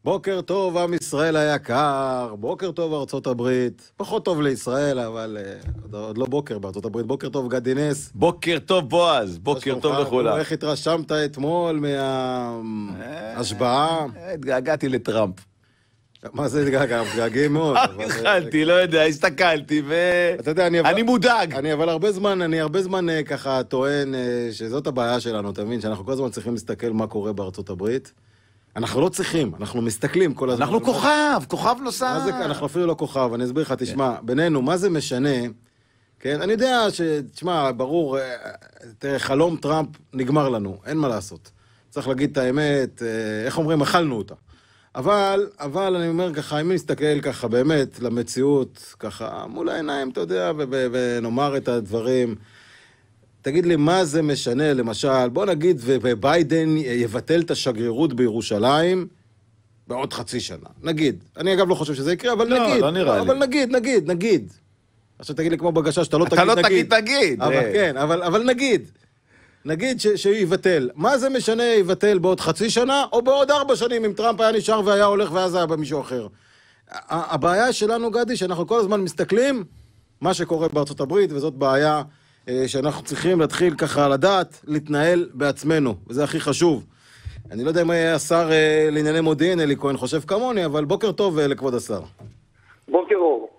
בוקר טוב, עם ישראל היקר, בוקר טוב ארצות הברית, פחות טוב לישראל, אבל עוד לא בוקר בארצות הברית, בוקר טוב גדי נס. בוקר טוב בועז, בוקר טוב לכולם. איך התרשמת אתמול מההשבעה? התגעגעתי לטראמפ. מה זה התגעגעים מאוד? התחלתי, לא יודע, הסתכלתי ואני מודאג. אני אבל הרבה זמן ככה טוען שזאת הבעיה שלנו, אתה מבין? שאנחנו כל הזמן צריכים להסתכל מה קורה בארצות הברית. אנחנו לא צריכים, אנחנו מסתכלים כל הזמן. אנחנו כוכב נוסף. אנחנו אפילו לא כוכב, אני אסביר לך, תשמע, בינינו, מה זה משנה? כן, אני יודע תשמע, ברור, חלום טראמפ נגמר לנו, אין מה לעשות. צריך להגיד את האמת, איך אומרים, אכלנו אותה. אבל אני אומר ככה, אם נסתכל ככה באמת למציאות, ככה מול העיניים, אתה יודע, ונאמר את הדברים, תגיד לי, מה זה משנה, למשל, בוא נגיד, וביידן יבטל את השגרירות בירושלים בעוד חצי שנה. נגיד. אני אגב לא חושב שזה יקרה, אבל נגיד. לא נראה לי. אבל נגיד. עכשיו תגיד לי כמו בגשה, שאתה לא תגיד נגיד. אתה לא תגיד. אבל כן, אבל נגיד. נגיד שהוא יבטל. מה זה משנה יבטל בעוד חצי שנה, או בעוד 4 שנים, אם טראמפ היה נשאר והיה הולך ואז היה במישהו אחר. הבעיה שלנו, גדי, שאנחנו כל הזמן מסתכלים מה שקורה בארצות הברית, וזאת בעיה שאנחנו צריכים להתחיל ככה לדעת, להתנהל בעצמנו, וזה הכי חשוב. אני לא יודע אם היה השר לענייני מודיעין, אלי כהן חושב כמוני, אבל בוקר טוב לכבוד השר. בוקר אור.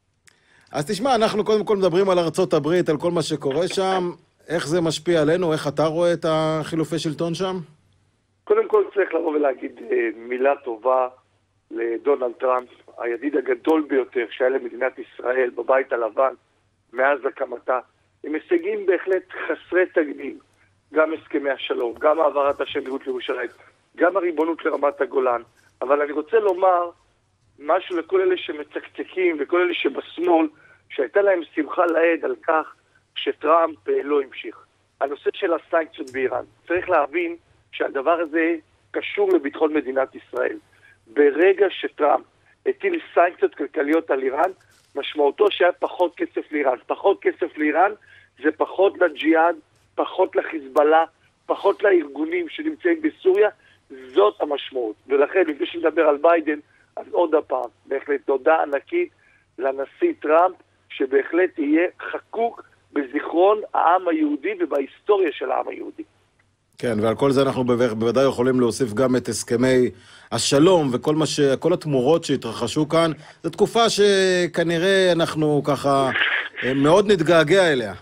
אז תשמע, אנחנו קודם כל מדברים על ארצות הברית, על כל מה שקורה שם, איך זה משפיע עלינו, איך אתה רואה את החילופי שלטון שם? קודם כל צריך לבוא ולהגיד מילה טובה לדונלד טראמפ, הידיד הגדול ביותר שהיה למדינת ישראל בבית הלבן מאז הקמתה, עם הישגים בהחלט חסרי תקדים, גם הסכמי השלום, גם העברת השגרירות לירושלים, גם הריבונות לרמת הגולן. אבל אני רוצה לומר משהו לכל אלה שמצקצקים וכל אלה שבשמאל, שהייתה להם שמחה לעד על כך שטראמפ לא המשיך. הנושא של הסנקציות באיראן, צריך להבין שהדבר הזה קשור לביטחון מדינת ישראל. ברגע שטראמפ הטיל סנקציות כלכליות על איראן, משמעותו שהיה פחות כסף לאיראן. פחות כסף לאיראן זה פחות לג'יהאד, פחות לחיזבאללה, פחות לארגונים שנמצאים בסוריה, זאת המשמעות. ולכן, לפני שנדבר על ביידן, אז עוד הפעם, בהחלט תודה ענקית לנשיא טראמפ, שבהחלט יהיה חקוק בזיכרון העם היהודי ובהיסטוריה של העם היהודי. כן, ועל כל זה אנחנו בוודאי יכולים להוסיף גם את הסכמי השלום וכל כל התמורות שהתרחשו כאן. זו תקופה שכנראה אנחנו ככה מאוד נתגעגע אליה.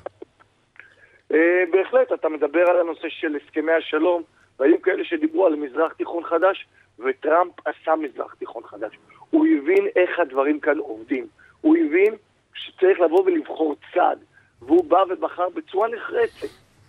בהחלט, אתה מדבר על הנושא של הסכמי השלום, והיו כאלה שדיברו על מזרח תיכון חדש, וטראמפ עשה מזרח תיכון חדש. הוא הבין איך הדברים כאן עובדים. הוא הבין שצריך לבוא ולבחור צד, והוא בא ובחר בצורה נחרצת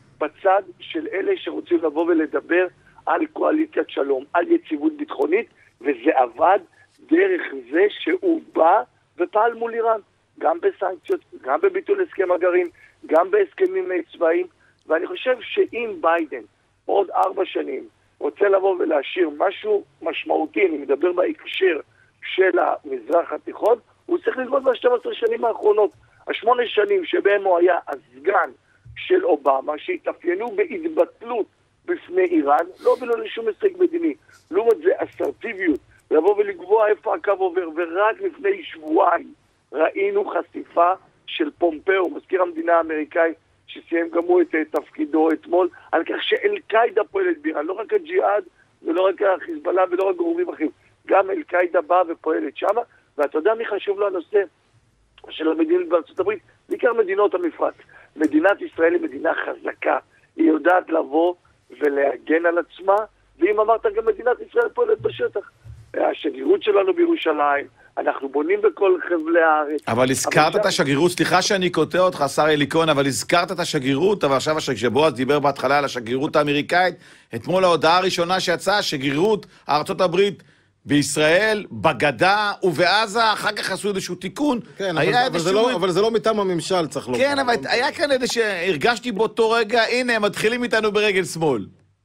בצד של אלה שרוצים לבוא ולדבר על קואליציית שלום, על יציבות ביטחונית, וזה עבד דרך זה שהוא בא ופעל מול איראן, גם בסנקציות, גם בביטול הסכם הגרעין, גם בהסכמים צבאיים, ואני חושב שאם ביידן עוד 4 שנים רוצה לבוא ולהשאיר משהו משמעותי, אני מדבר בהקשר של המזרח התיכון, הוא צריך ללמוד ב-12 שנים האחרונות, 8 שנים שבהם הוא היה הסגן של אובמה, שהתאפיינו בהתבטלות בפני איראן, לא הובילו לשום הישג מדיני, לעומת זה אסרטיביות, לבוא ולקבוע איפה הקו עובר, ורק לפני שבועיים ראינו חשיפה של פומפאו, מזכיר המדינה האמריקאי, שסיים גם הוא את תפקידו אתמול, על כך שאל-קאידה פועלת באיראן, לא רק הג'יהאד ולא רק החיזבאללה ולא רק גורמים אחרים, גם אל-קאידה באה ופועלת שם, ואתה יודע מי חשוב לו הנושא של המדינות בארצות הברית, בעיקר מדינות המפרץ. מדינת ישראל היא מדינה חזקה, היא יודעת לבוא ולהגן על עצמה, ואם אמרת גם מדינת ישראל פועלת בשטח. השגרירות שלנו בירושלים, אנחנו בונים בכל חבלי הארץ. אבל הזכרת את השגרירות, סליחה שאני קוטע אותך, שר אלי כהן, אבל הזכרת את השגרירות, אבל עכשיו שבועז דיבר בהתחלה על השגרירות האמריקאית, אתמול ההודעה הראשונה שיצאה, שגרירות ארצות הברית בישראל, בגדה ובעזה, אחר כך עשו איזשהו תיקון. כן, אבל זה לא מטעם הממשל, צריך לומר. כן, אבל היה כאן איזה שהרגשתי באותו רגע, הנה, הם מתחילים איתנו ברגל שמאל.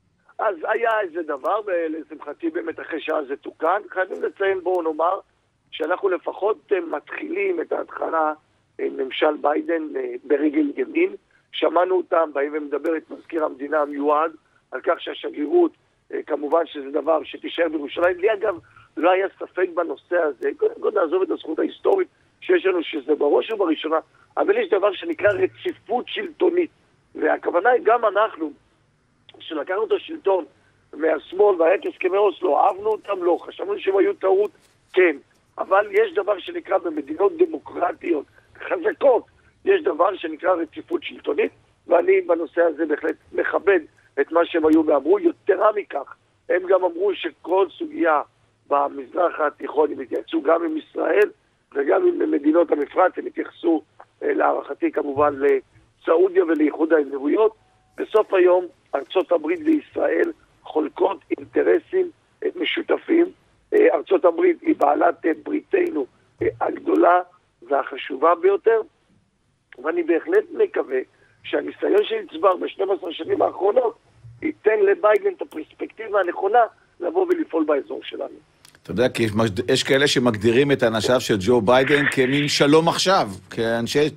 אז היה איזה דבר, ולשמחתי באמת אחרי שעה זה תוקן. חייבים לציין, בואו נאמר, שאנחנו לפחות מתחילים את ההתחלה עם ממשל ביידן ברגל ימין. שמענו אותם, באים ומדבר את מזכיר המדינה המיועד, על כך שהשגרירות, כמובן שזה דבר שתישאר בירושלים, לי אגב לא היה ספק בנושא הזה, קודם כל נעזוב את הזכות ההיסטורית שיש לנו, שזה בראש ובראשונה, אבל יש דבר שנקרא רציפות שלטונית, והכוונה היא גם אנחנו, שלקחנו את השלטון מהשמאל והיה כהסכמי אוסלו, אהבנו אותם, לא, חשבנו שהם היו טעות, כן, אבל יש דבר שנקרא במדינות דמוקרטיות חזקות, יש דבר שנקרא רציפות שלטונית, ואני בנושא הזה בהחלט מכבד את מה שהם היו ואמרו. יתרה מכך, הם גם אמרו שכל סוגיה במזרח התיכון הם התייחסו גם עם ישראל וגם עם מדינות המפרץ, הם התייחסו להערכתי כמובן לסעודיה ולאיחוד האמירויות. בסוף היום ארצות הברית וישראל חולקות אינטרסים משותפים. ארצות הברית היא בעלת בריתנו הגדולה והחשובה ביותר, ואני בהחלט מקווה שהניסיון שנצבר ב-12 שנים האחרונות ייתן לביידן את הפרספקטיבה הנכונה לבוא ולפעול באזור שלנו. אתה יודע, כי יש כאלה שמגדירים את אנשיו של ג'ו ביידן כמין שלום עכשיו, כאנשי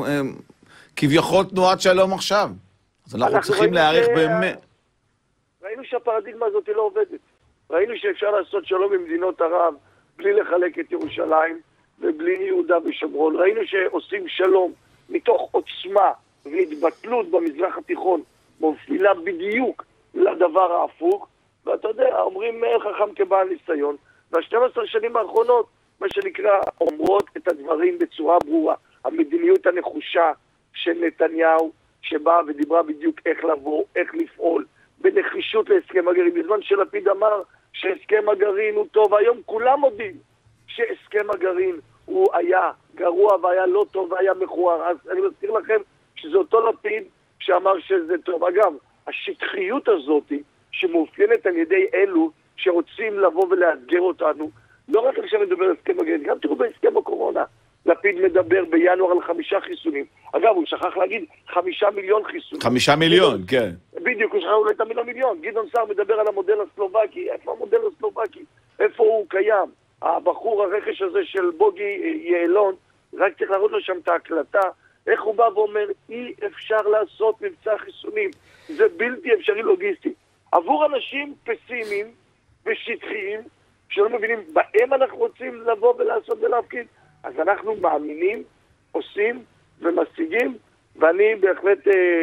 כביכול תנועת שלום עכשיו. אז אנחנו צריכים להעריך באמת. ראינו שהפרדיגמה הזאת לא עובדת. ראינו שאפשר לעשות שלום עם מדינות ערב בלי לחלק את ירושלים ובלי יהודה ושומרון. ראינו שעושים שלום מתוך עוצמה והתבטלות במזרח התיכון מובילה בדיוק לדבר ההפוך, ואתה יודע, אומרים חכם כבעל ניסיון, וה-12 שנים האחרונות, מה שנקרא, אומרות את הדברים בצורה ברורה. המדיניות הנחושה של נתניהו, שבאה ודיברה בדיוק איך לבוא, איך לפעול, בנחישות להסכם הגרעין, בזמן שלפיד אמר שהסכם הגרעין הוא טוב, היום כולם מודים שהסכם הגרעין הוא היה גרוע והיה לא טוב והיה מכוער. אז אני מזכיר לכם שזה אותו לפיד שאמר שזה טוב. אגב, השטחיות הזאת שמאופיינת על ידי אלו שרוצים לבוא ולאתגר אותנו, לא רק עכשיו מדבר על הסכם הגרעין, גם תראו בהסכם הקורונה. לפיד מדבר בינואר על 5 חיסונים. אגב, הוא שכח להגיד 5 מיליון חיסונים. 5 מיליון, כן. בדיוק, הוא שכח אולי את המיליון. גדעון סער מדבר על המודל הסלובקי. איפה המודל הסלובקי? איפה הוא קיים? הבחור הרכש הזה של בוגי יעלון, רק צריך להראות לו שם את ההקלטה, איך הוא בא ואומר, אי אפשר לעשות מבצע חיסונים. זה בלתי אפשרי לוגיסטי. עבור אנשים פסימיים ושטחיים, שלא מבינים בהם אנחנו רוצים לבוא ולעשות ולהפקיד, אז אנחנו מאמינים, עושים ומשיגים, ואני בהחלט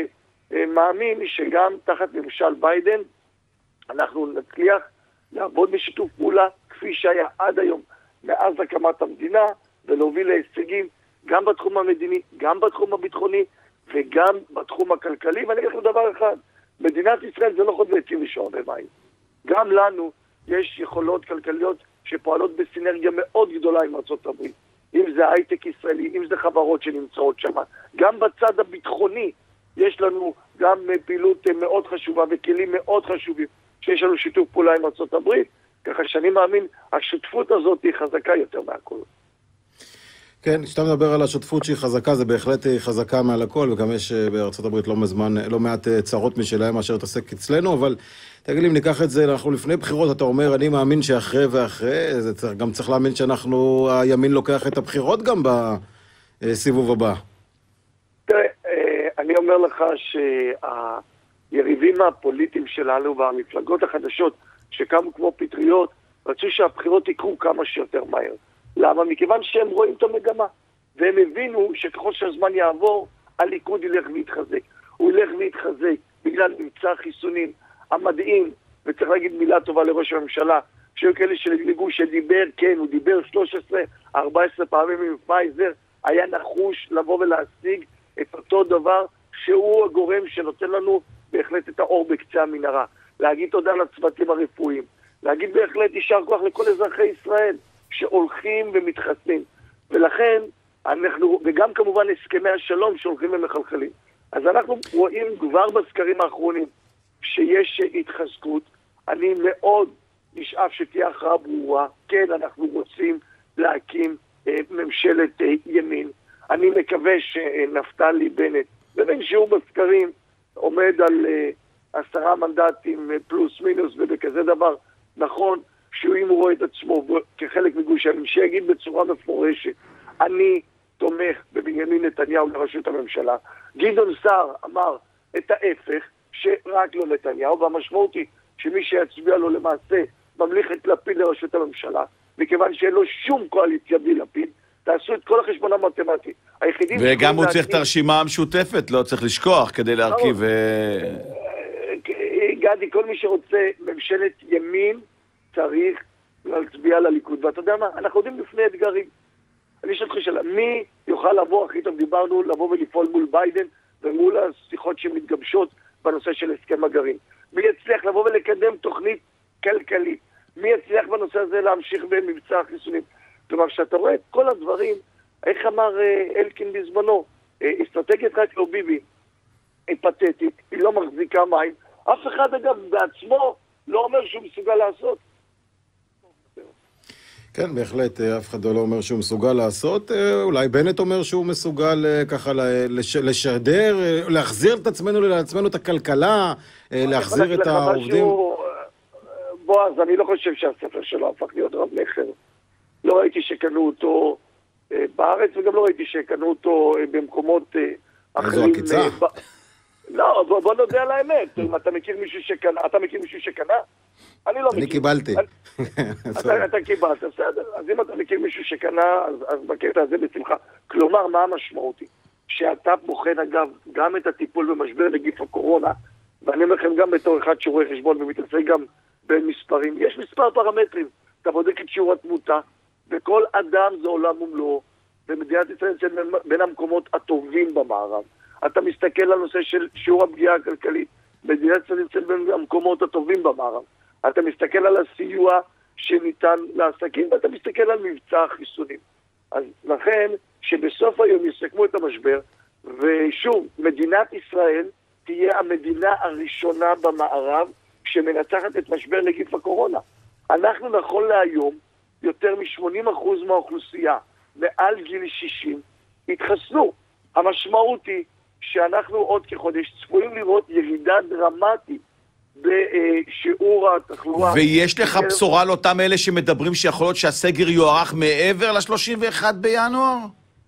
מאמין שגם תחת ממשל ביידן אנחנו נצליח לעבוד בשיתוף פעולה כפי שהיה עד היום מאז הקמת המדינה, ולהוביל להישגים גם בתחום המדיני, גם בתחום הביטחוני וגם בתחום הכלכלי. ואני אגיד לכם דבר אחד, מדינת ישראל זה לא חוד ועצים ושעון במים. גם לנו יש יכולות כלכליות שפועלות בסינרגיה מאוד גדולה עם ארצות הברית. אם זה הייטק ישראלי, אם זה חברות שנמצאות שם. גם בצד הביטחוני יש לנו גם פעילות מאוד חשובה וכלים מאוד חשובים שיש לנו שיתוף פעולה עם ארצות הברית, ככה שאני מאמין, השותפות הזאת היא חזקה יותר מהכל. כן, כשאתה מדבר על השותפות שהיא חזקה, זה בהחלט חזקה מעל הכל, וגם יש בארצות הברית לא מעט צרות משלהם מאשר תעסק אצלנו, אבל תגיד לי, אם ניקח את זה, אנחנו לפני בחירות, אתה אומר, אני מאמין שאחרי ואחרי, גם צריך להאמין שאנחנו, הימין לוקח את הבחירות גם בסיבוב הבא. תראה, אני אומר לך שהיריבים הפוליטיים שלנו והמפלגות החדשות שקמו כמו פטריות, רצו שהבחירות יקרו כמה שיותר מהר. למה? מכיוון שהם רואים את המגמה, והם הבינו שככל שהזמן יעבור, הליכוד ילך להתחזק. הוא ילך להתחזק בגלל מבצע החיסונים המדהים, וצריך להגיד מילה טובה לראש הממשלה, שהיו כאלה שלגלגו שדיבר, כן, הוא דיבר 13-14 פעמים עם פייזר, היה נחוש לבוא ולהשיג את אותו דבר שהוא הגורם שנותן לנו בהחלט את האור בקצה המנהרה. להגיד תודה לצוותים הרפואיים, להגיד בהחלט יישר כוח לכל אזרחי ישראל שהולכים ומתחסנים. ולכן אנחנו, וגם כמובן הסכמי השלום שהולכים ומחלחלים. אז אנחנו רואים כבר בסקרים האחרונים שיש התחזקות. אני מאוד נשאף שתהיה הכרעה ברורה. כן, אנחנו רוצים להקים ממשלת ימין. אני מקווה שנפתלי בנט, ובין שהוא בסקרים עומד על 10 מנדטים פלוס מינוס ובכזה דבר, נכון שהוא אם הוא רואה את עצמו כחלק מגוש הימין, שיגיד בצורה מפורשת, אני תומך בבנימין נתניהו לראשות הממשלה. גדעון סער אמר את ההפך, שרק לא נתניהו, והמשמעות היא שמי שיצביע לו למעשה ממליך את לפיד לראשות הממשלה, מכיוון שאין לו שום קואליציה בלי לפיד, תעשו את כל החשבון המתמטי. וגם הוא צריך את הרשימה המשותפת, לא צריך לשכוח כדי להרכיב... גדי, כל מי שרוצה ממשלת ימין צריך להצביע לליכוד. ואתה יודע מה? אנחנו יודעים לפני אתגרים. אני אשאל אותך שאלה, מי יוכל לבוא, הכי טוב דיברנו, לבוא ולפעול מול ביידן ומול השיחות שמתגבשות בנושא של הסכם הגרעין? מי יצליח לבוא ולקדם תוכנית כלכלית? מי יצליח בנושא הזה להמשיך במבצע החיסונים? כלומר, שאתה רואה את כל הדברים, איך אמר אלקין בזמנו, אסטרטגיית רק לא ביבי, היא פתטית, היא לא מחזיקה מים, אף אחד אגב בעצמו לא אומר שהוא מסוגל לעשות. כן, בהחלט, אף אחד לא אומר שהוא מסוגל לעשות, אולי בנט אומר שהוא מסוגל ככה לשדר, להחזיר את עצמנו לעצמנו את הכלכלה, להחזיר את העובדים. בועז, אני לא חושב שהספר שלו הפך להיות רב מכר. לא ראיתי שקנו אותו בארץ, וגם לא ראיתי שקנו אותו במקומות אחרים. איזו עקיצה. לא, בוא נודה על האמת. אם אתה מכיר מישהו שקנה, אתה מכיר מישהו שקנה? אני לא מכיר. אני קיבלתי. אתה קיבלת, בסדר. אז אם אתה מכיר מישהו שקנה, אז בקטע הזה בשמחה. כלומר, מה המשמעות היא? שאתה בוחן, אגב, גם את הטיפול במשבר נגיף הקורונה, ואני אומר לכם גם בתור אחד שרואה חשבון ומתעסק גם בין מספרים. יש מספר פרמטרים. אתה בודק את שיעור התמותה, וכל אדם זה עולם ומלואו, ומדינת ישראל נמצאת בין המקומות הטובים במערב. אתה מסתכל על נושא של שיעור הפגיעה הכלכלית, מדינת ישראל נמצאת בין המקומות הטובים במערב. אתה מסתכל על הסיוע שניתן לעסקים, ואתה מסתכל על מבצע החיסונים. אז לכן, שבסוף היום יסכמו את המשבר, ושוב, מדינת ישראל תהיה המדינה הראשונה במערב שמנצחת את משבר נגיף הקורונה. אנחנו נכון להיום, יותר מ-80% מהאוכלוסייה מעל גיל 60 התחסנו. המשמעות היא שאנחנו עוד כחודש צפויים לראות ירידה דרמטית בשיעור התחלואה. ויש לך בשורה לאותם אלה שמדברים שיכול להיות שהסגר יוארך מעבר ל-31 בינואר?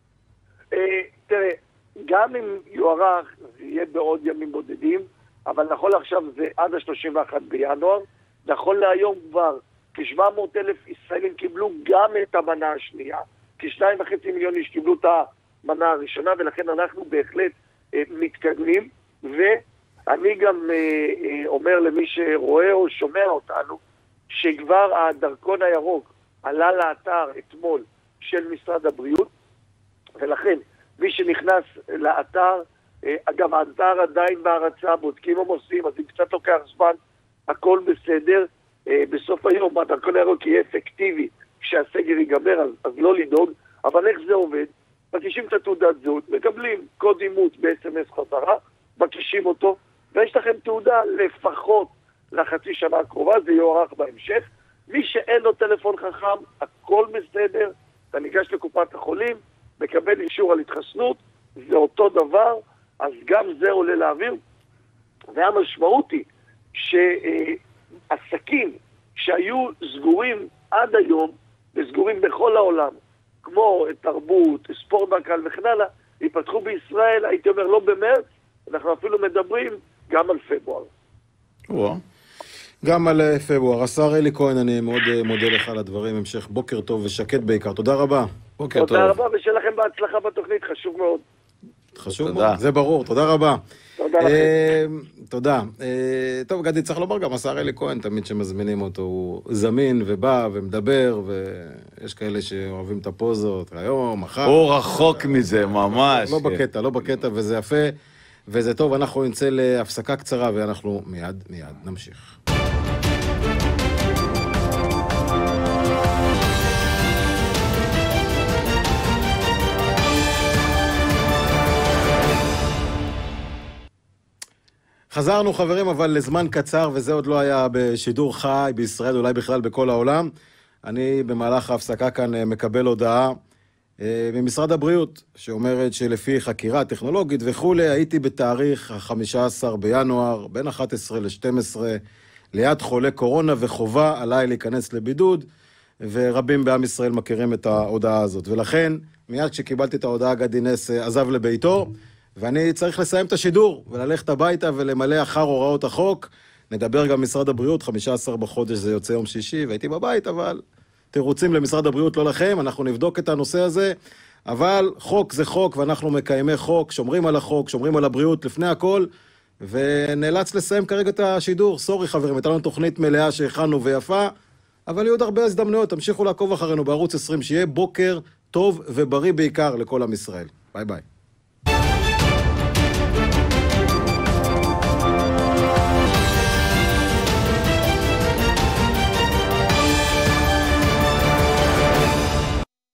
תראה, גם אם יוארך זה יהיה בעוד ימים בודדים, אבל נכון לעכשיו זה עד ה-31 בינואר. נכון להיום כבר כ-700,000 ישראלים קיבלו גם את המנה השנייה, כ-2.5 מיליון איש קיבלו את המנה הראשונה, ולכן אנחנו בהחלט מתקדמים, ואני גם אומר למי שרואה או שומע אותנו, שכבר הדרכון הירוק עלה לאתר אתמול של משרד הבריאות, ולכן מי שנכנס לאתר, אגב האתר עדיין בהרצה, בודקים ומוסים, אז אם קצת לוקח זמן, הכל בסדר. בסוף היום הדרכון הירוק יהיה אפקטיבי כשהסגר ייגמר, אז לא לדאוג. אבל איך זה עובד? מקישים את התעודת זהות, מקבלים קוד אימות ב-SMS חזרה, מקישים אותו, ויש לכם תעודה לפחות לחצי שנה הקרובה, זה יוארך בהמשך. מי שאין לו טלפון חכם, הכל בסדר, אתה ניגש לקופת החולים, מקבל אישור על התחסנות, זה אותו דבר, אז גם זה עולה לאוויר. והמשמעות היא שעסקים שהיו סגורים עד היום, וסגורים בכל העולם, כמו תרבות, ספורט בקהל וכן הלאה, ייפתחו בישראל, הייתי אומר לא במרץ, אנחנו אפילו מדברים גם על פברואר. גם על פברואר. השר אלי כהן, אני מאוד מודה לך על הדברים, המשך בוקר טוב ושקט בעיקר. תודה רבה. בוקר טוב. תודה רבה, ושיהיה לכם בהצלחה בתוכנית, חשוב מאוד. חשוב מאוד, זה ברור, תודה רבה. תודה לכם. תודה. טוב, גדי, צריך לומר גם, השר אלי כהן, תמיד שמזמינים אותו, הוא זמין ובא ומדבר, ויש כאלה שאוהבים את הפוזות, היום, מחר. הוא רחוק מזה, ממש. לא בקטע, וזה יפה, וזה טוב, אנחנו נצא להפסקה קצרה, ואנחנו מיד נמשיך. חזרנו חברים, אבל לזמן קצר, וזה עוד לא היה בשידור חי בישראל, אולי בכלל בכל העולם. אני במהלך ההפסקה כאן מקבל הודעה ממשרד הבריאות, שאומרת שלפי חקירה טכנולוגית וכולי, הייתי בתאריך ה-15 בינואר, בין 11 ל-12, ליד חולה קורונה, וחובה עליי להיכנס לבידוד, ורבים בעם ישראל מכירים את ההודעה הזאת. ולכן, מיד כשקיבלתי את ההודעה, גדי נס עזב לביתו, ואני צריך לסיים את השידור, וללכת הביתה ולמלא אחר הוראות החוק, נדבר גם משרד הבריאות, 15 בחודש זה יוצא יום שישי, והייתי בבית, אבל תירוצים למשרד הבריאות, לא לכם, אנחנו נבדוק את הנושא הזה, אבל חוק זה חוק, ואנחנו מקיימי חוק, שומרים על החוק, שומרים על הבריאות לפני הכל, ונאלץ לסיים כרגע את השידור. סורי חברים, הייתה לנו תוכנית מלאה שהכנו ויפה, אבל יהיו עוד הרבה הזדמנויות, תמשיכו לעקוב אחרינו בערוץ 20, שיהיה בוקר טוב ובריא בעיקר לכל עם ישראל. ביי ביי.